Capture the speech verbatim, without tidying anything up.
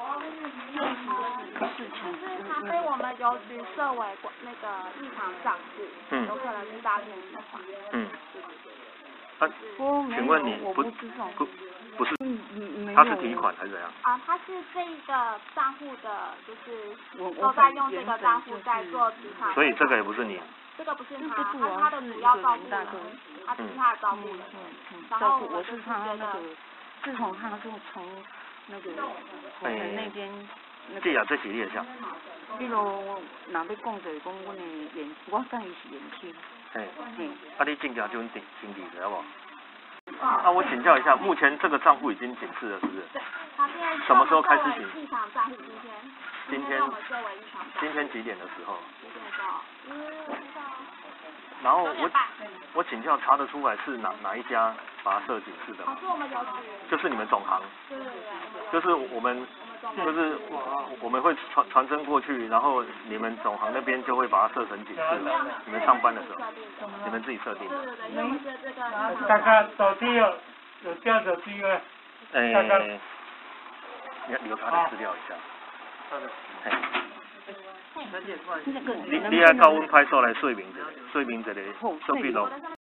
事情。 就是他被我们邮局设为那个异常账户，嗯，有可能是诈骗集团。嗯。 啊，请问你不不不是，他是提款还是怎样？ 啊，他是这个账户的，就是都在用这个账户在做集团。 所以这个也不是你。 这个不是他，他是他的主要照顾人，他是他的照顾人。然后我是他那个，自从他就从那个火车那边。 这也这是你的项。 比如若要讲就是讲阮的延，我甲伊是延期。 嘿。嗯。啊，你证件就定经理的好不好？啊，我请教一下，目前这个账户已经警示了，是不是？ 对，他现在什么时候开始警？ 异常账户今天。 今天。 我们设为异常账户。 今天几点的时候？ 几点的时候？嗯，我知道。 然后我我请教查得出来是哪哪一家把它设警示的吗？ 哦，是我们邮局。 就是你们总行。 对对对。 就是我们。就是我们会传传真过去，然后你们总行那边就会把它设成警示了。你们上班的时候，你们自己设定。 对对对，因为我们是这个。 大概手机有有调手机吗？ 诶，你留他的资料一下。哎。你你爱到阮派出所来说明一下，说明一下，说比如。